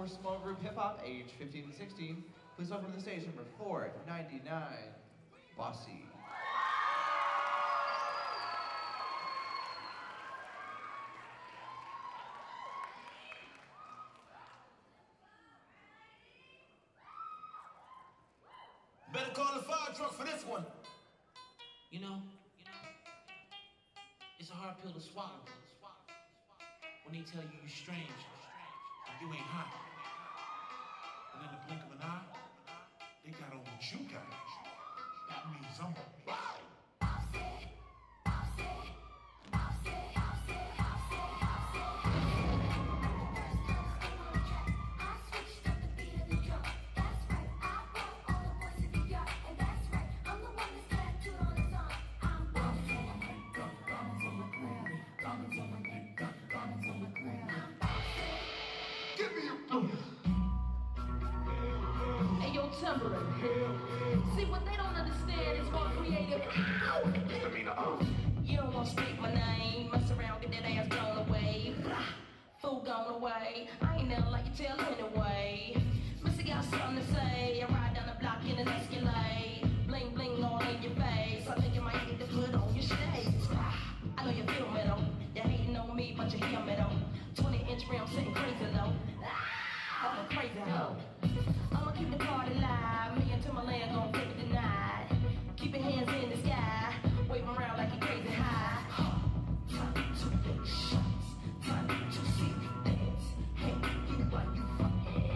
for small group hip hop, age 15 to 16, please welcome to the stage number 499, Bossy. Better call the fire truck for this one. You know, it's a hard pill to swallow when they tell you you're strange, like you ain't hot. And in the blink of an eye, they got on what you got. That means I'm wow. See, what they don't understand is more creative. You don't want to speak my name, mess around, get that ass blown away. Fool gone away, I ain't nothing like you tell anyway. Missy got something to say, I ride down the block in an Escalade. Bling bling all in your face, I think you might need to put on your shades. I know you feel me though, you're hating on me, but you hear me though. 20-inch rim sitting crazy low, I'm a crazy hoe. I'ma keep the party live, me and Timberland gon' flip it tonight. Keep your hands in the sky, waving around like you crazy high. Time to take shots, time to see you dance. Hey, you while you fucking.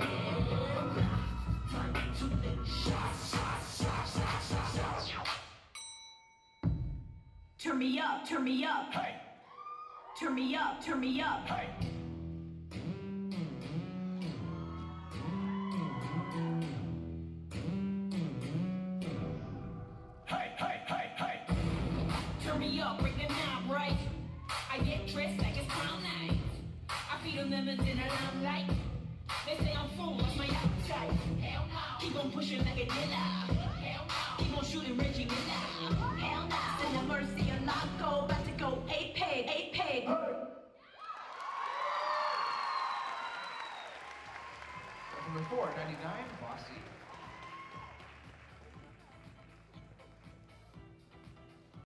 Time to take shots. Turn me up, turn me up. Hey. Turn me up, turn me up. Hey. Turn me up, break the knob right. I get dressed like it's prom night. I feed them lemons in the limelight. They say I'm full, what's my appetite? Hell no. Keep on pushing like a dealer. Hell no. Keep on shooting Reggie Miller. Hell no. Send a mercy and not go, about to go 8 peg, 8 peg. Number 499, Bossy.